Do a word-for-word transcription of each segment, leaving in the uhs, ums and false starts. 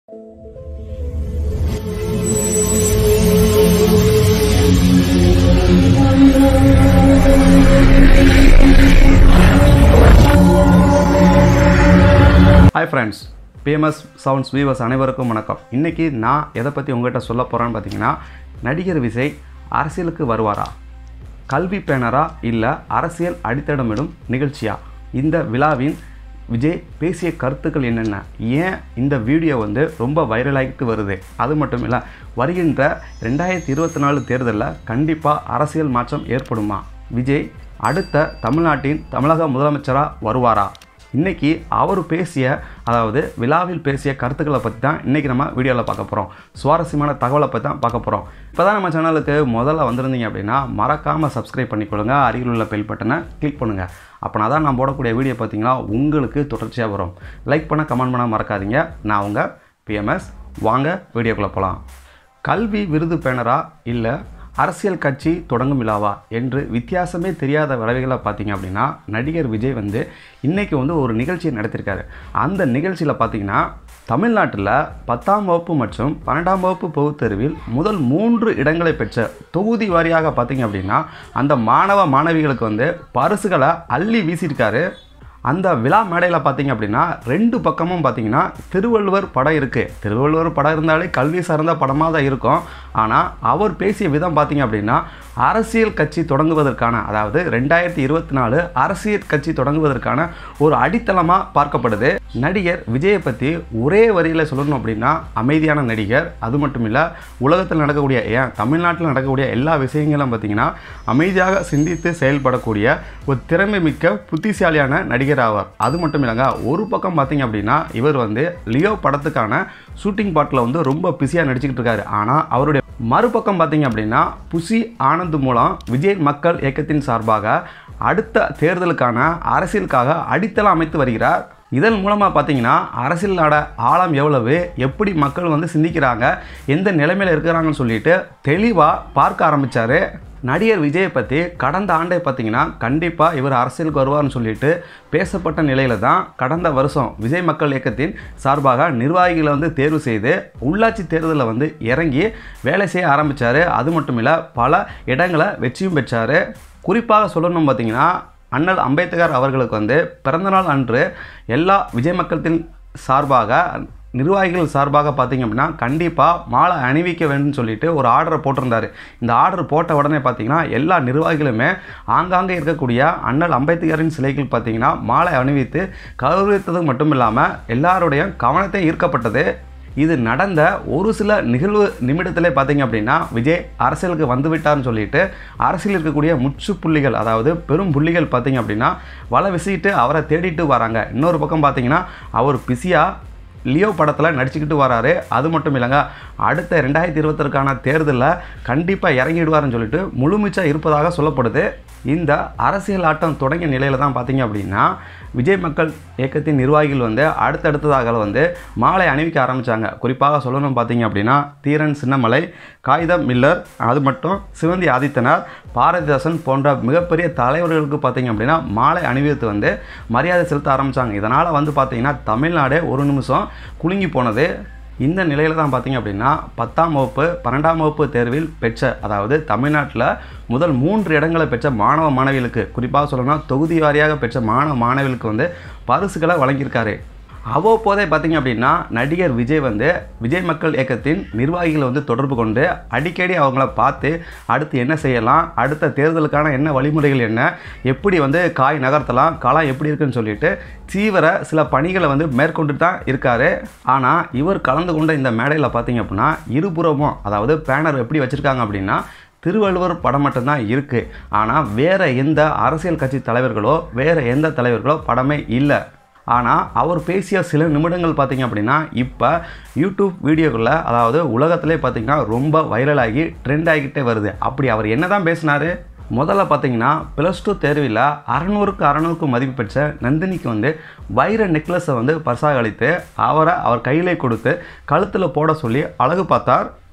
Hi friends, P M S Soundz viewers அனைவருக்கும் வணக்கம். இன்னைக்கு நான் எதை பற்றி உங்கள்கிட்ட சொல்ல போகிறேன்னு பார்த்தீங்கன்னா, நடிகர் விஜய் அரசியலுக்கு வருவாரா, கல்வி பேணரா இல்லை அரசியல் அடித்தடமிடும் நிகழ்ச்சியா, இந்த விழாவின் விஜய் பேசிய கருத்துக்கள் என்னென்ன, ஏன் இந்த வீடியோ வந்து ரொம்ப வைரலாகிட்டு வருது, அது மட்டும் இல்லை வருகின்ற ரெண்டாயிரத்தி இருபத்தி நாலு தேர்தலில் கண்டிப்பாக அரசியல் மாற்றம் ஏற்படுமா, விஜய் அடுத்த தமிழ்நாட்டின் தமிழக முதலமைச்சராக வருவாரா, இன்றைக்கி அவர் பேசிய அதாவது விழாவில் பேசிய கருத்துக்களை பற்றி தான் இன்றைக்கி நம்ம வீடியோவில் பார்க்க போகிறோம். சுவாரஸ்யமான தகவலை பற்றி தான் பார்க்க போகிறோம். இப்போ தான் நம்ம சேனலுக்கு முதல்ல வந்திருந்தீங்க அப்படின்னா மறக்காமல் சப்ஸ்கிரைப் பண்ணிக்கொள்ளுங்க, அருகில் உள்ள பெல் பட்டனை கிளிக் பண்ணுங்கள். அப்போனா தான் நான் போடக்கூடிய வீடியோ பார்த்தீங்கன்னா உங்களுக்கு தொடர்ச்சியாக வரும். லைக் பண்ண கமெண்ட் பண்ண மறக்காதீங்க. நான் உங்கள் P M S. வாங்க வீடியோக்குள்ளே போகலாம். கல்வி விருது பேணரா இல்லை அரசியல் கட்சி தொடங்கும் விழாவா என்று வித்தியாசமே தெரியாத வகைகளை பார்த்தீங்க அப்படின்னா, நடிகர் விஜய் வந்து இன்றைக்கி வந்து ஒரு நிகழ்ச்சியை நடத்தியிருக்காரு. அந்த நிகழ்ச்சியில் பார்த்தீங்கன்னா, தமிழ்நாட்டில் பத்தாம் வகுப்பு மற்றும் பன்னெண்டாம் வகுப்பு பொதுத் தேர்வில் முதல் மூன்று இடங்களை பெற்ற தொகுதி வாரியாக பார்த்தீங்க அப்படின்னா அந்த மாணவ மாணவிகளுக்கு வந்து பரிசுகளை அள்ளி வீசியிருக்காரு. அந்த விழா மேடையில் பார்த்தீங்க அப்படின்னா ரெண்டு பக்கமும் பார்த்தீங்கன்னா திருவள்ளுவர் படம் இருக்குது. திருவள்ளுவர் படம் இருந்தாலே கல்வி சார்ந்த படமாக தான் இருக்கும். ஆனால் அவர் பேசிய விதம் பார்த்தீங்க அப்படின்னா அரசியல் கட்சி தொடங்குவதற்கான, அதாவது ரெண்டாயிரத்தி இருபத்தி நாலு அரசியல் கட்சி தொடங்குவதற்கான ஒரு அடித்தளமாக பார்க்கப்படுது. நடிகர் விஜயை பற்றி ஒரே வரியில் சொல்லணும் அப்படின்னா அமைதியான நடிகர். அது மட்டும் இல்லை, உலகத்தில் நடக்கக்கூடிய ஏன் தமிழ்நாட்டில் நடக்கக்கூடிய எல்லா விஷயங்களும் பார்த்திங்கன்னா அமைதியாக சிந்தித்து செயல்படக்கூடிய ஒரு திறமை மிக்க புத்திசாலியான நடிகர் ஆவார். அது மட்டும் இல்லைங்க, ஒரு பக்கம் பார்த்திங்க அப்படின்னா இவர் வந்து லியோ படத்துக்கான ஷூட்டிங் பாட்டில் வந்து ரொம்ப பிஸியாக நடிச்சுக்கிட்டு இருக்காரு. ஆனால் அவருடைய மறுபக்கம் பார்த்திங்க அப்படின்னா புசி ஆனந்த் மூலம் விஜய் மக்கள் இயக்கத்தின் சார்பாக அடுத்த தேர்தலுக்கான அரசியலுக்காக அடித்தளம் அமைத்து வருகிறார். இதன் மூலமாக பார்த்தீங்கன்னா அரசியலோட ஆழம் எவ்வளவு, எப்படி மக்கள் வந்து சிந்திக்கிறாங்க, எந்த நிலைமையில் இருக்கிறாங்கன்னு சொல்லிட்டு தெளிவாக பார்க்க ஆரம்பித்தார். நடிகர் விஜயை பற்றி கடந்த ஆண்டை பார்த்தீங்கன்னா கண்டிப்பாக இவர் அரசியலுக்கு வருவார்னு சொல்லிட்டு பேசப்பட்ட நிலையில் தான் கடந்த வருஷம் விஜய் மக்கள் இயக்கத்தின் சார்பாக நிர்வாகிகளை வந்து தேர்வு செய்து உள்ளாட்சி தேர்தலில் வந்து இறங்கி வேலை செய்ய ஆரம்பித்தார். அது மட்டும் இல்லை, பல இடங்களை வெற்றியும் பெற்றார். குறிப்பாக சொல்லணும் பார்த்தீங்கன்னா, அண்ணல் அம்பேத்கர் அவர்களுக்கு வந்து பிறந்தநாள் அன்று எல்லா விஜய் மக்களத்தின் சார்பாக நிர்வாகிகள் சார்பாக பார்த்திங்க அப்படின்னா கண்டிப்பாக மாலை அணிவிக்க வேண்டும் சொல்லிட்டு ஒரு ஆர்டரை போட்டிருந்தார். இந்த ஆர்டர் போட்ட உடனே பார்த்திங்கன்னா எல்லா நிர்வாகிகளுமே ஆங்காங்கே இருக்கக்கூடிய அண்ணல் அம்பேத்கரின் சிலைகள் பார்த்திங்கன்னா மாலை அணிவித்து கௌரவித்தது மட்டும் இல்லாமல் எல்லாருடைய கவனத்தை ஈர்க்கப்பட்டது. இது நடந்த ஒரு சில நிகழ்வு நிமிடத்திலே பார்த்தீங்க அப்படின்னா விஜய் அரசியலுக்கு வந்து விட்டார்னு சொல்லிட்டு அரசியல் இருக்கக்கூடிய முச்சு புள்ளிகள், அதாவது பெரும் புள்ளிகள் பார்த்தீங்க அப்படின்னா வலை விசிட்டு அவரை தேடிட்டு வராங்க. இன்னொரு பக்கம் பார்த்தீங்கன்னா அவர் பிஸியாக லியோ படத்தில் நடிச்சுக்கிட்டு வராரு. அது மட்டும் இல்லைங்க, அடுத்த ரெண்டாயிரத்தி இருபத்தருக்கான தேர்தலில் கண்டிப்பாக இறங்கிடுவார்னு சொல்லிட்டு முழுமிச்சாக இருப்பதாக சொல்லப்படுது. இந்த அரசியல் ஆட்டம் தொடங்கிய நிலையில் தான் பார்த்தீங்க அப்படின்னா விஜய் மக்கள் இயக்கத்தின் நிர்வாகிகள் வந்து அடுத்தடுத்ததாக வந்து மாலை அணிவிக்க ஆரம்பித்தாங்க. குறிப்பாக சொல்லணும் பார்த்தீங்க அப்படின்னா தீரன் சின்னமலை, காகிதம் மில்லர், அது மட்டும் சிவந்தி ஆதித்தனார், பாரதிதாசன் போன்ற மிகப்பெரிய தலைவர்களுக்கு பார்த்தீங்க அப்படின்னா மாலை அணிவித்து வந்து மரியாதை செலுத்த ஆரம்பித்தாங்க. இதனால் வந்து பார்த்திங்கன்னா தமிழ்நாடே ஒரு நிமிஷம் குலுங்கி போனது. இந்த நிலையில் தான் பார்த்திங்க அப்படின்னா பத்தாம் வகுப்பு பன்னெண்டாம் வகுப்பு தேர்வில் பெற்ற, அதாவது தமிழ்நாட்டில் முதல் மூன்று இடங்களை பெற்ற மாணவ மாணவிகளுக்கு, குறிப்பாக சொல்லணும்னா தொகுதி வாரியாக பெற்ற மாணவ மாணவிகளுக்கு வந்து பரிசுகளை வழங்கியிருக்காரு. அவ்வப்போதே பார்த்திங்க அப்படின்னா நடிகர் விஜய் வந்து விஜய் மக்கள் இயக்கத்தின் நிர்வாகிகளை வந்து தொடர்பு கொண்டு அடிக்கடி அவங்கள பார்த்து அடுத்து என்ன செய்யலாம், அடுத்த தேர்தலுக்கான என்ன வழிமுறைகள் என்ன, எப்படி வந்து காய் நகர்த்தலாம், களம் எப்படி இருக்குன்னு சொல்லிட்டு தீவிர சில பணிகளை வந்து மேற்கொண்டு தான் இருக்கார். ஆனால் இவர் கலந்து கொண்ட இந்த மேடையில் பார்த்திங்க அப்படின்னா இருபுறமும், அதாவது பேனர் எப்படி வச்சுருக்காங்க அப்படின்னா திருவள்ளுவர் படம் மட்டும்தான் இருக்குது. ஆனால் வேறு எந்த அரசியல் கட்சி தலைவர்களோ வேறு எந்த தலைவர்களோ படமே இல்லை. ஆனால் அவர் பேசிய சில நிமிடங்கள் பார்த்திங்க அப்படின்னா இப்போ யூடியூப் வீடியோக்களில், அதாவது உலகத்திலே பார்த்திங்கன்னா ரொம்ப வைரலாகி ட்ரெண்ட் ஆகிக்கிட்டே வருது. அப்படி அவர் என்ன தான் பேசினார்? முதல்ல பார்த்தீங்கன்னா ப்ளஸ் டூ தேர்வில் அறநூறுக்கு அறநூறுக்கு மதிப்பு பெற்ற நந்தினிக்கு வந்து வைர நெக்லஸை வந்து பரிசாக அளித்து அவரை அவர் கையிலே கொடுத்து கழுத்தில் போட சொல்லி அழகு பார்த்தார்.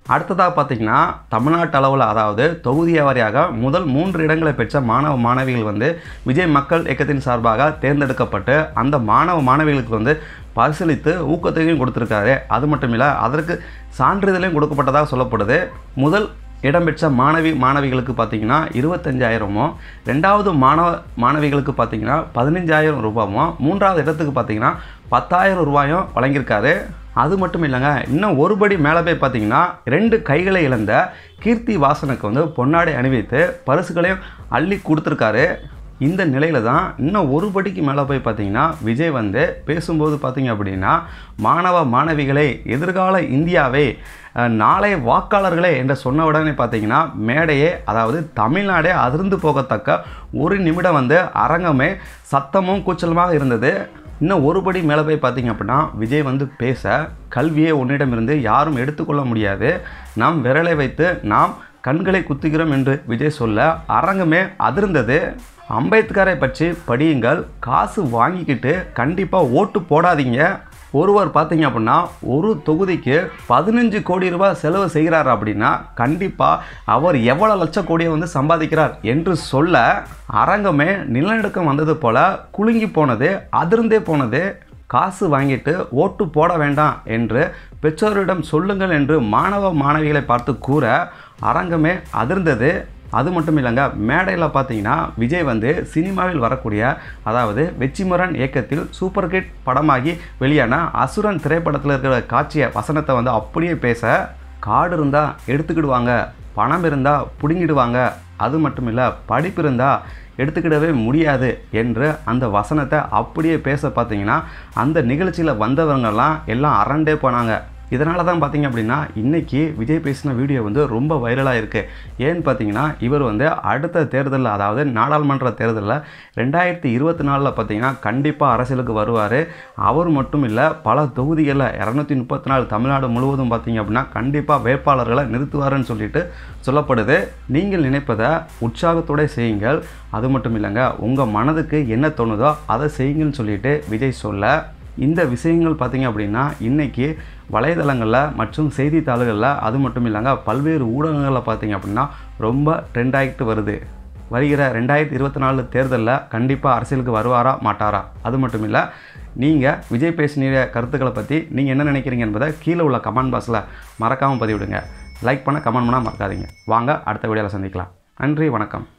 அடுத்ததாக பார்த்திங்கன்னா தமிழ்நாட்டு அளவில் அதாவது தொகுதி வாரியாக முதல் மூன்று இடங்களை பெற்ற மாணவ மாணவிகள் வந்து விஜய் மக்கள் இயக்கத்தின் சார்பாக தேர்ந்தெடுக்கப்பட்டு அந்த மாணவ மாணவிகளுக்கு வந்து பரிசீலித்து ஊக்கத்தொகையும் கொடுத்துருக்காரு. அது மட்டும் இல்லை, அதற்கு சான்றிதழையும் கொடுக்கப்பட்டதாக சொல்லப்படுது. முதல் இடம்பெற்ற மாணவி மாணவிகளுக்கு பார்த்திங்கன்னா இருபத்தஞ்சாயிரமும், ரெண்டாவது மாணவ மாணவிகளுக்கு பார்த்திங்கன்னா பதினஞ்சாயிரம் ரூபாயும், மூன்றாவது இடத்துக்கு பார்த்திங்கன்னா பத்தாயிரம் ரூபாயும் வழங்கியிருக்காரு. அது மட்டும் இல்லைங்க, இன்னும் ஒருபடி மேலே போய் பார்த்திங்கன்னா ரெண்டு கைகளை இழந்த கீர்த்தி வாசனுக்கு வந்து பொன்னாடை அணிவித்து பரிசுகளையும் அள்ளி கொடுத்துருக்காரு. இந்த நிலையில தான் இன்னும் ஒரு படிக்கு மேலே போய் பார்த்திங்கன்னா விஜய் வந்து பேசும்போது பார்த்திங்க அப்படின்னா மாணவ மாணவிகளே, எதிர்கால இந்தியாவே, நாளை வாக்காளர்களே என்று சொன்ன உடனே பார்த்திங்கன்னா மேடையே அதாவது தமிழ்நாடே அதிர்ந்து போகத்தக்க ஒரு நிமிடம் வந்து அரங்கமே சத்தமும் கூச்சலுமாக இருந்தது. இன்னும் ஒருபடி மேலே போய் பார்த்திங்க அப்படின்னா விஜய் வந்து பேச, கல்வியை உன்னிடமிருந்து யாரும் எடுத்துக்கொள்ள முடியாது, நாம் விரலை வைத்து நாம் கண்களை குத்துகிறோம் என்று விஜய் சொல்ல அரங்கமே அதிர்ந்தது. அம்பேத்கரை பற்றி படியுங்கள், காசு வாங்கிக்கிட்டு கண்டிப்பாக ஓட்டு போடாதீங்க. ஒருவர் பார்த்தீங்க அப்படின்னா ஒரு தொகுதிக்கு பதினஞ்சு கோடி ரூபாய் செலவு செய்கிறார் அப்படின்னா கண்டிப்பாக அவர் எவ்வளோ லட்சம் கோடியை வந்து சம்பாதிக்கிறார் என்று சொல்ல அரங்கமே நிலநடுக்கம் வந்தது போல் குலுங்கி போனது, அதிர்ந்தே போனது. காசு வாங்கிட்டு ஓட்டு போட வேண்டாம் என்று பெற்றோரிடம் சொல்லுங்கள் என்று மாணவ மாணவிகளை பார்த்து கூற அரங்கமே அதிர்ந்தது. அது மட்டும் இல்லைங்க, மேடையில் பார்த்தீங்கன்னா விஜய் வந்து சினிமாவில் வரக்கூடிய அதாவது வெற்றிமுரன் இயக்கத்தில் சூப்பர் ஹிட் படமாகி வெளியான அசுரன் திரைப்படத்தில் இருக்கிற காட்சியை வசனத்தை வந்து அப்படியே பேச, காடு இருந்தால் எடுத்துக்கிடுவாங்க, பணம் இருந்தால் பிடுங்கிடுவாங்க, அது மட்டும் இல்லை படிப்பு இருந்தால் எடுத்துக்கிடவே முடியாது என்று அந்த வசனத்தை அப்படியே பேச பார்த்தீங்கன்னா அந்த நிகழ்ச்சியில் வந்தவங்கெல்லாம் எல்லாம் அரண்டே போனாங்க. இதனால தான் பார்த்திங்க அப்படின்னா இன்றைக்கி விஜய் பேசின வீடியோ வந்து ரொம்ப வைரலாக இருக்குது. ஏன்னு பார்த்தீங்கன்னா இவர் வந்து அடுத்த தேர்தலில் அதாவது நாடாளுமன்ற தேர்தலில் ரெண்டாயிரத்தி இருபத்தி நாலில் பார்த்திங்கன்னா கண்டிப்பாக அரசியலுக்கு வருவார். அவர் மட்டும் இல்லை, பல தொகுதிகளில் இரநூத்தி முப்பத்தி நாலு தமிழ்நாடு முழுவதும் பார்த்திங்க அப்படின்னா கண்டிப்பாக வேட்பாளர்களை நிறுத்துவாருன்னு சொல்லிட்டு சொல்லப்படுது. நீங்கள் நினைப்பதை உற்சாகத்தோடு செய்யுங்கள், அது மட்டும் இல்லைங்க, உங்கள் மனதுக்கு என்ன தோணுதோ அதை செய்யுங்கன்னு சொல்லிட்டு விஜய் சொல்ல, இந்த விஷயங்கள் பார்த்திங்க அப்படின்னா இன்றைக்கி வலைதளங்களில் மற்றும் செய்தித்தாள்களில் அது மட்டும் இல்லைங்க பல்வேறு ஊடகங்களில் பார்த்திங்க அப்படின்னா ரொம்ப ட்ரெண்ட் ஆகிட்டு வருது. வருகிற ரெண்டாயிரத்தி இருபத்தி நாலு தேர்தலில் கண்டிப்பாக அரசியலுக்கு வருவாரா மாட்டாரா, அது மட்டும் இல்லை நீங்கள் விஜய் பேசின கருத்துக்களை பற்றி நீங்கள் என்ன நினைக்கிறீங்க என்பதை கீழே உள்ள கமெண்ட் பாக்ஸில் மறக்காமல் பதிவிடுங்க. லைக் பண்ண, கமெண்ட் பண்ணால் மறக்காதீங்க. வாங்க அடுத்த வீடியோவில் சந்திக்கலாம். நன்றி, வணக்கம்.